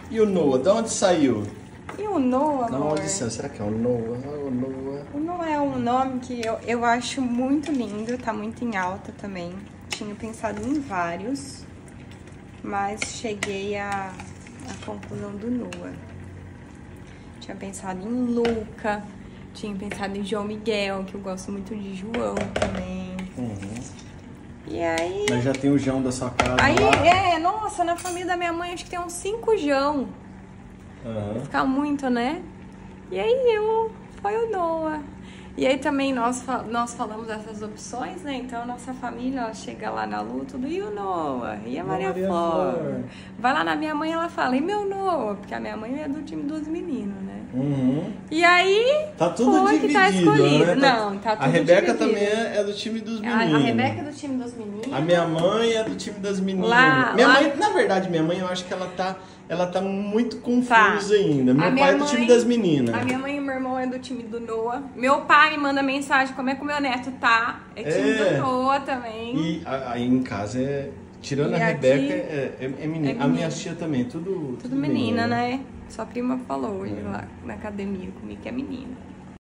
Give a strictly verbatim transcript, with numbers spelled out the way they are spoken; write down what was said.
E o Noah, de onde saiu? E o Noah, Na amor? audição, será que é o Noah? O Noah. O Noah é um nome que eu, eu acho muito lindo, tá muito em alta também. Tinha pensado em vários, mas cheguei à, à conclusão do Noah. Tinha pensado em Luca, tinha pensado em João Miguel, que eu gosto muito de João também. Uhum. E aí... Mas já tem o João da sua casa Aí, lá? é, nossa, na família da minha mãe acho que tem uns cinco João. Uhum. Ficar muito, né? E aí eu... Foi o Noah. E aí também nós, nós falamos dessas opções, né? Então a nossa família ela chega lá na Lu, tudo, e o Noah? E a Maria, Maria Flor? Flor? Vai lá na minha mãe, ela fala, e meu Noah? Porque a minha mãe é do time dos meninos, né? Uhum. E aí... Tá tudo foi dividido, que tá escolhido. né? Não, tá tudo A Rebeca dividido. também é, é do time dos A, meninos. a Rebeca é do time dos meninos. A minha mãe é do time das meninas. Lá- minha lá- mãe, na verdade, minha mãe, eu acho que ela tá, ela tá muito confusa Tá. ainda. A Meu minha pai é do mãe- time das meninas. A minha mãe e meu irmão é do time do Noah. Meu pai me manda mensagem como é que o meu neto tá. É time É. do Noah também. E a- aí em casa é. Tirando E a aqui Rebeca, é, é, é menina. é A minha menina. tia também, tudo. Tudo menina, né? Sua prima falou hoje lá na academia comigo que é menina.